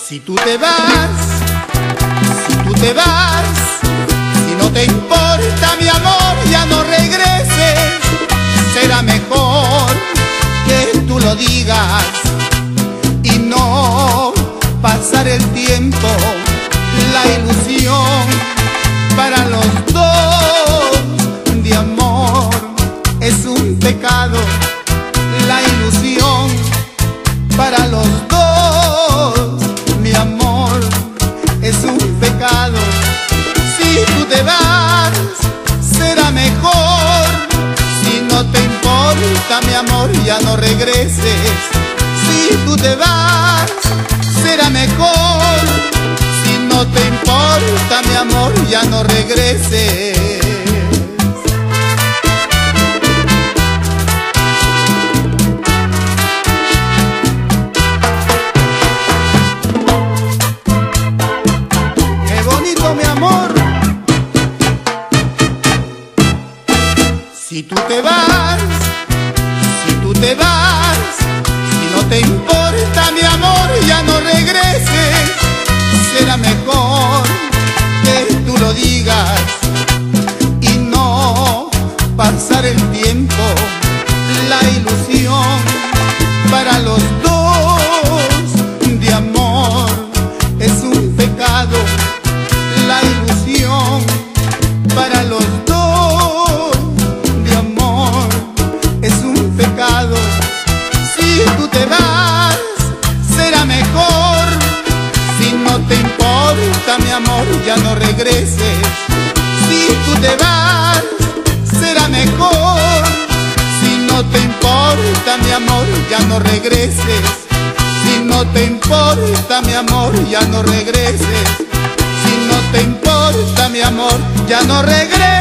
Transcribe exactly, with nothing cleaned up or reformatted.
Si tú te vas, si tú te vas, si no te importa mi amor, ya no regreses. Será mejor que tú lo digas y no pasar el tiempo. La ilusión para los dos de amor es un pecado. La ilusión para los dos, mi amor, es un pecado. Si tú te vas, será mejor. Si no te importa, mi amor, ya no regreses. Si tú te vas, será mejor. Si no te importa, mi amor, ya no regreses. Mi amor, si tú te vas, si tú te vas, si no te importa mi amor, ya no regreses. Será mejor que tú lo digas y no pasar el tiempo. La ilusión para los dos de amor es un pecado. La ilusión para los dos de amor es un pecado. Si tú te vas, será mejor. Si no te importa, mi amor, ya no regreses. Si tú te vas, será mejor. Si no te importa, mi amor, ya no regreses. Si no te importa, mi amor, ya no regreses. Si no te importa, mi amor, ya no regreses.